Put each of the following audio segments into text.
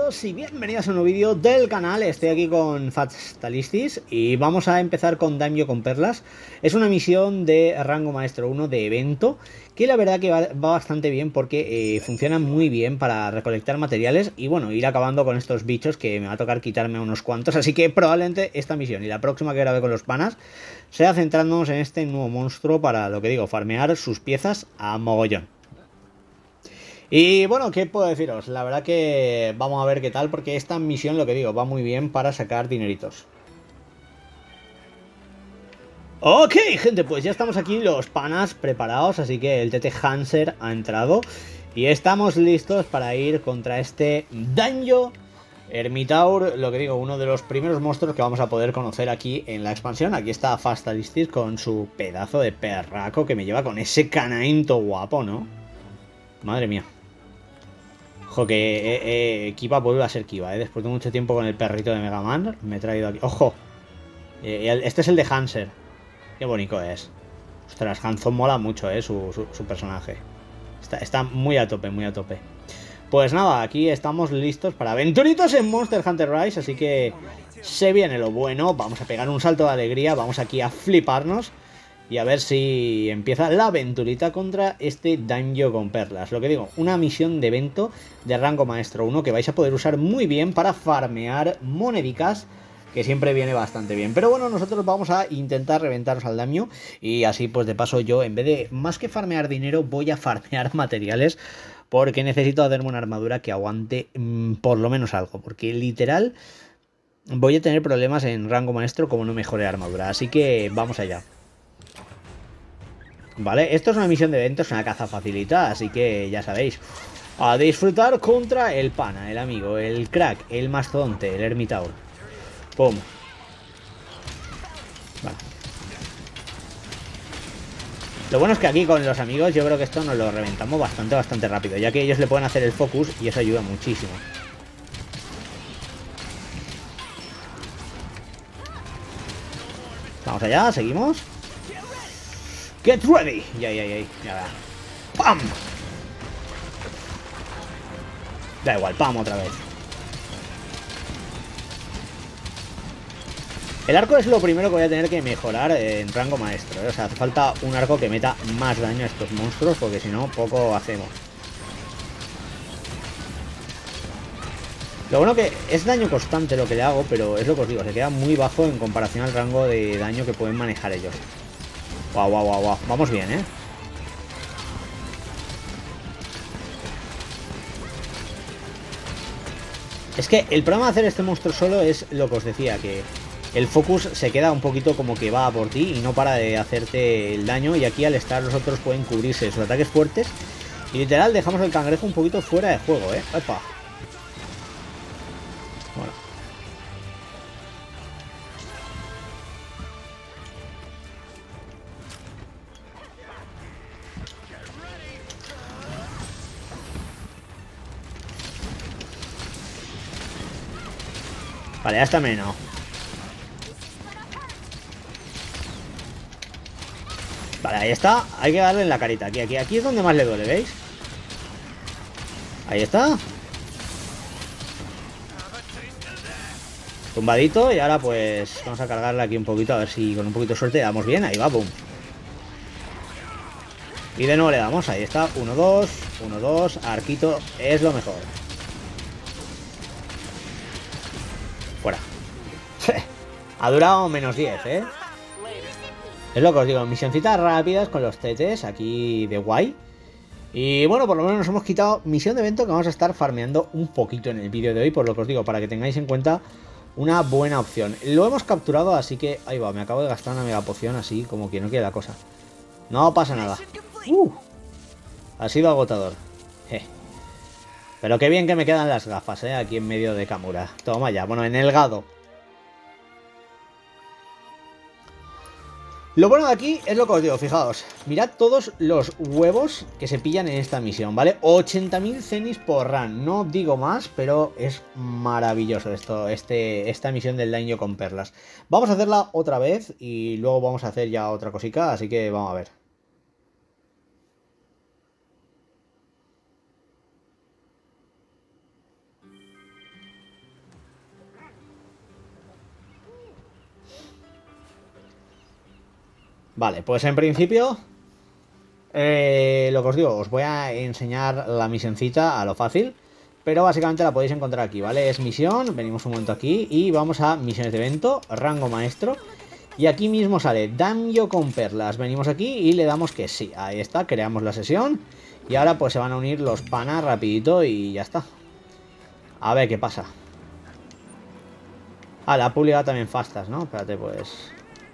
todos y bienvenidos a un nuevo vídeo del canal. Estoy aquí con Fatalistis y vamos a empezar con Daño con Perlas. Es una misión de rango maestro 1 de evento que la verdad que va bastante bien porque funciona muy bien para recolectar materiales y bueno, ir acabando con estos bichos que me va a tocar quitarme unos cuantos. Así que probablemente esta misión y la próxima que grabe con los panas sea centrándonos en este nuevo monstruo para, lo que digo, farmear sus piezas a mogollón. Y bueno, ¿qué puedo deciros? La verdad que vamos a ver qué tal, porque esta misión, lo que digo, va muy bien para sacar dineritos. Ok, gente, pues ya estamos aquí los panas preparados, así que el TT Hanser ha entrado y estamos listos para ir contra este Daño Ermitaur, lo que digo, uno de los primeros monstruos que vamos a poder conocer aquí en la expansión. Aquí está Fatalistis con su pedazo de perraco que me lleva con ese canainto guapo, ¿no? Madre mía. Ojo que Kiva vuelve a ser Kiva, ¿eh? Después de mucho tiempo con el perrito de Mega Man, me he traído aquí. ¡Ojo! Este es el de Hanser. Qué bonito es. Ostras, Hanzo mola mucho, su personaje. Está muy a tope, muy a tope. Pues nada, aquí estamos listos para aventuritos en Monster Hunter Rise, así que se viene lo bueno. Vamos a pegar un salto de alegría, vamos aquí a fliparnos y a ver si empieza la aventurita contra este Daño con Perlas. Lo que digo, una misión de evento de rango maestro 1 que vais a poder usar muy bien para farmear monedicas, que siempre viene bastante bien. Pero bueno, nosotros vamos a intentar reventaros al daño y así pues de paso yo, en vez de más que farmear dinero, voy a farmear materiales, porque necesito hacerme una armadura que aguante por lo menos algo, porque literal voy a tener problemas en rango maestro como no mejore armadura. Así que vamos allá. Vale, esto es una misión de evento, es una caza facilita, así que ya sabéis. A disfrutar contra el pana, el amigo, el crack, el mastodonte, el Ermitaur. Pum. Vale. Lo bueno es que aquí con los amigos yo creo que esto nos lo reventamos bastante rápido, ya que ellos le pueden hacer el focus y eso ayuda muchísimo. Vamos allá, seguimos. Get ready. Ya va. ¡Pam! Da igual, ¡pam! Otra vez. El arco es lo primero que voy a tener que mejorar en rango maestro, ¿eh? O sea, hace falta un arco que meta más daño a estos monstruos, porque si no, poco hacemos. Lo bueno que es daño constante lo que le hago, pero es lo que os digo, se queda muy bajo en comparación al rango de daño que pueden manejar ellos. Guau. Vamos bien, ¿eh? Es que el problema de hacer este monstruo solo es lo que os decía, que el focus se queda un poquito como que va a por ti y no para de hacerte el daño. Y aquí al estar los otros pueden cubrirse sus ataques fuertes. Y literal dejamos el cangrejo un poquito fuera de juego, ¿eh? ¡Epa! Bueno. Vale, ya está envenenado. Vale, ahí está. Hay que darle en la carita. Aquí es donde más le duele, ¿veis? Ahí está. Tumbadito. Y ahora pues vamos a cargarle aquí un poquito. A ver si con un poquito de suerte damos bien. Ahí va, boom. Y de nuevo le damos. Ahí está. 1-2. 1-2. Arquito es lo mejor. Fuera. Ha durado menos 10, ¿eh? Es lo que os digo, misioncitas rápidas con los tetes aquí de guay. Y bueno, por lo menos nos hemos quitado misión de evento que vamos a estar farmeando un poquito en el vídeo de hoy, por lo que os digo, para que tengáis en cuenta una buena opción. Lo hemos capturado, así que ahí va, me acabo de gastar una mega poción así como que no quiere la cosa. No pasa nada. Ha sido agotador. Pero qué bien que me quedan las gafas, aquí en medio de Kamura. Toma ya, bueno, en el gado. Lo bueno de aquí es lo que os digo, fijaos, mirad todos los huevos que se pillan en esta misión, ¿vale? 80.000 cenis por run, no digo más, pero es maravilloso esta misión del daño con perlas. Vamos a hacerla otra vez y luego vamos a hacer ya otra cosica, así que vamos a ver. Vale, pues en principio, lo que os digo, os voy a enseñar la misioncita a lo fácil, pero básicamente la podéis encontrar aquí, ¿vale? Es misión, venimos un momento aquí y vamos a misiones de evento, rango maestro. Y aquí mismo sale daño con perlas. Venimos aquí y le damos que sí. Ahí está, creamos la sesión. Y ahora pues se van a unir los panas rapidito y ya está. A ver qué pasa. Ah, la publicidad también fastas, ¿no? Espérate pues.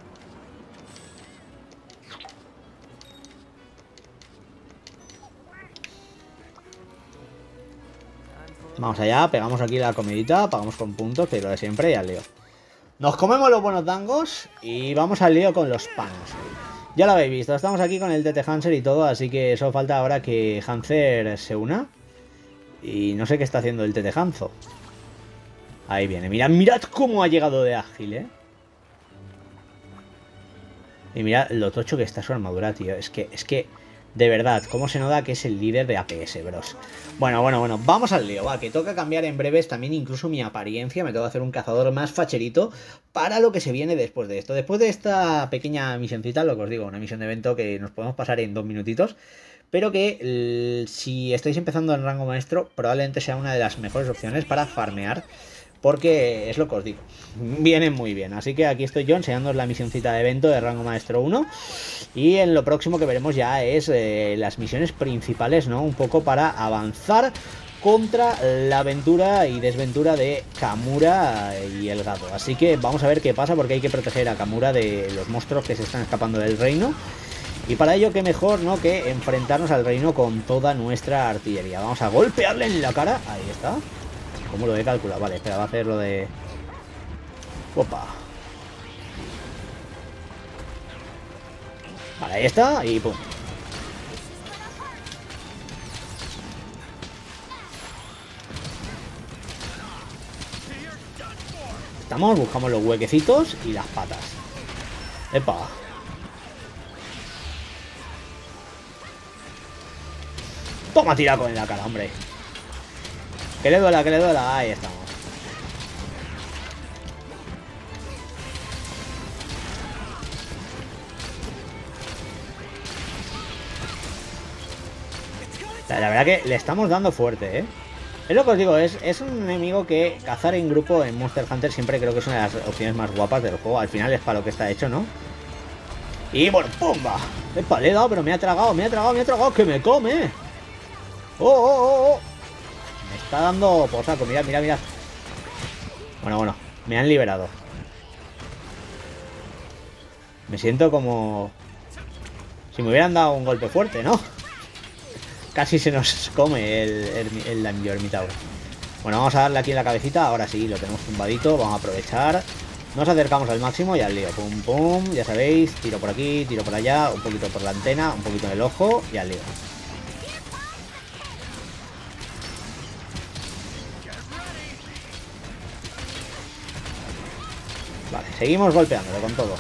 Vamos allá, pegamos aquí la comidita, pagamos con puntos, pero de siempre y al lío. Nos comemos los buenos dangos y vamos al lío con los panas. Ya lo habéis visto, estamos aquí con el TT Hanser y todo, así que solo falta ahora que Hanser se una. Y no sé qué está haciendo el TT Hanzo. Ahí viene, mirad, mirad cómo ha llegado de ágil, ¿eh? Y mirad lo tocho que está su armadura, tío. Es que, de verdad, cómo se nota que es el líder de APS, bros. Bueno, vamos al lío, va, que toca cambiar en breves también incluso mi apariencia. Me tengo que hacer un cazador más facherito para lo que se viene después de esto. Después de esta pequeña misioncita, lo que os digo, una misión de evento que nos podemos pasar en 2 minutitos, pero que si estáis empezando en rango maestro, probablemente sea una de las mejores opciones para farmear. Porque es lo que os digo, viene muy bien. Así que aquí estoy yo enseñándoos la misioncita de evento de rango maestro 1. Y en lo próximo que veremos ya es las misiones principales, ¿no? Un poco para avanzar contra la aventura y desventura de Kamura y el gato. Así que vamos a ver qué pasa, porque hay que proteger a Kamura de los monstruos que se están escapando del reino. Y para ello, qué mejor, ¿no?, que enfrentarnos al reino con toda nuestra artillería. Vamos a golpearle en la cara. Ahí está. ¿Cómo lo he calculado? Vale, espera, va a hacer lo de... Opa. Vale, ahí está y pum. Estamos, buscamos los huequecitos y las patas. Epa. Toma tiraco en la cara, hombre. Que le duela, que le duela. Ahí estamos. La verdad que le estamos dando fuerte, ¿eh? Es lo que os digo, es un enemigo que cazar en grupo en Monster Hunter siempre creo que es una de las opciones más guapas del juego. Al final es para lo que está hecho, ¿no? Y bueno, ¡pumba! Epa, le he dado, pero me ha tragado, ¡que me come! ¡Oh! Me está dando por saco, mirad. Bueno, me han liberado. Me siento como... si me hubieran dado un golpe fuerte, ¿no? Casi se nos come el Daño Ermitaur. Bueno, vamos a darle aquí en la cabecita. Ahora sí, lo tenemos tumbadito. Vamos a aprovechar. Nos acercamos al máximo y al lío. Pum, pum. Ya sabéis, tiro por aquí, tiro por allá. Un poquito por la antena, un poquito en el ojo y al lío. Vale, seguimos golpeándolo con todo.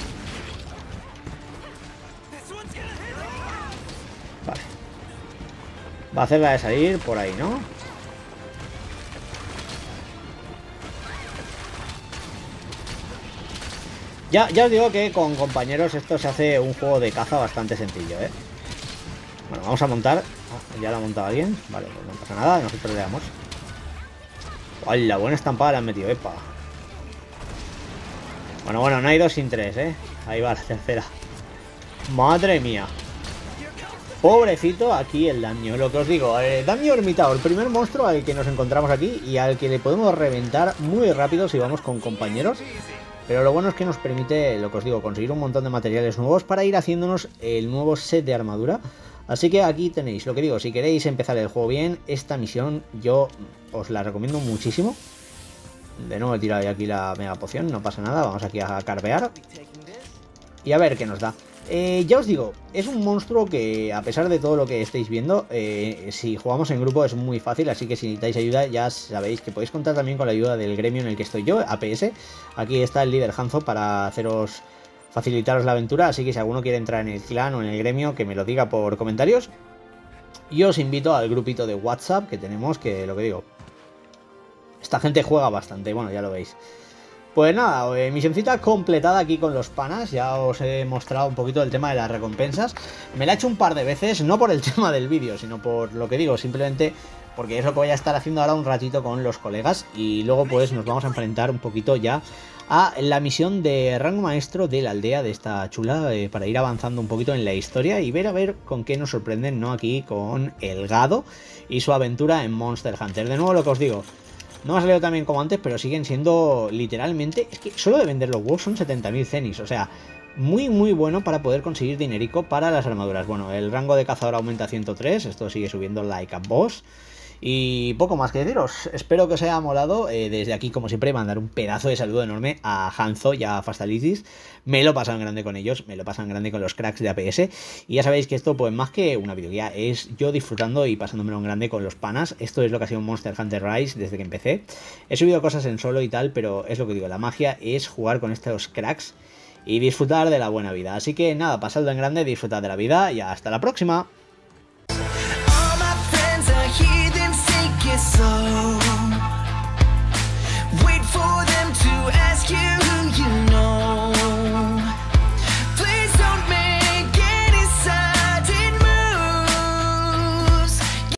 Vale. Va a hacerla de salir por ahí, ¿no? Ya os digo que con compañeros esto se hace un juego de caza bastante sencillo, ¿eh? Bueno, vamos a montar. Ah, ya la ha montado alguien. Vale, pues no pasa nada, nosotros le damos. ¡Hola! Buena estampada le han metido, epa. Bueno, no hay 2 sin 3, ¿eh? Ahí va la tercera. Madre mía. Pobrecito aquí el Daño. Lo que os digo, Daño Ermitaur, el primer monstruo al que nos encontramos aquí y al que le podemos reventar muy rápido si vamos con compañeros. Pero lo bueno es que nos permite, lo que os digo, conseguir un montón de materiales nuevos para ir haciéndonos el nuevo set de armadura. Así que aquí tenéis, lo que digo, si queréis empezar el juego bien, esta misión yo os la recomiendo muchísimo. De nuevo he tirado aquí la mega poción, no pasa nada, vamos aquí a carvear. Y a ver qué nos da. Ya os digo, es un monstruo que a pesar de todo lo que estáis viendo, si jugamos en grupo es muy fácil, así que si necesitáis ayuda ya sabéis que podéis contar también con la ayuda del gremio en el que estoy yo, APS. Aquí está el líder Hanzo para facilitaros la aventura, así que si alguno quiere entrar en el clan o en el gremio, que me lo diga por comentarios. Y os invito al grupito de WhatsApp que tenemos, que lo que digo, esta gente juega bastante, bueno, ya lo veis. Pues nada, misioncita completada aquí con los panas. Ya os he mostrado un poquito el tema de las recompensas. Me la he hecho un par de veces, no por el tema del vídeo, sino por lo que digo, simplemente porque es lo que voy a estar haciendo ahora un ratito con los colegas. Y luego pues nos vamos a enfrentar un poquito ya a la misión de rango maestro de la aldea de esta chula, para ir avanzando un poquito en la historia y ver a ver con qué nos sorprenden, ¿no? Aquí con el Gado y su aventura en Monster Hunter. De nuevo lo que os digo, no me ha salido tan bien como antes, pero siguen siendo literalmente... Es que solo de vender los huevos son 70.000 cenis, o sea, muy bueno para poder conseguir dinerico para las armaduras. Bueno, el rango de cazador aumenta a 103, esto sigue subiendo like a boss. Y poco más que deciros, espero que os haya molado. Desde aquí, como siempre, mandar un pedazo de saludo enorme a Hanzo y a Fastalitis. Me lo pasan grande con ellos, me lo pasan grande con los cracks de APS. Y ya sabéis que esto, pues más que una videoguía, es yo disfrutando y pasándomelo en grande con los panas. Esto es lo que ha sido Monster Hunter Rise desde que empecé. He subido cosas en solo y tal, pero es lo que digo, la magia es jugar con estos cracks y disfrutar de la buena vida. Así que nada, pasadlo en grande, disfrutad de la vida y hasta la próxima. So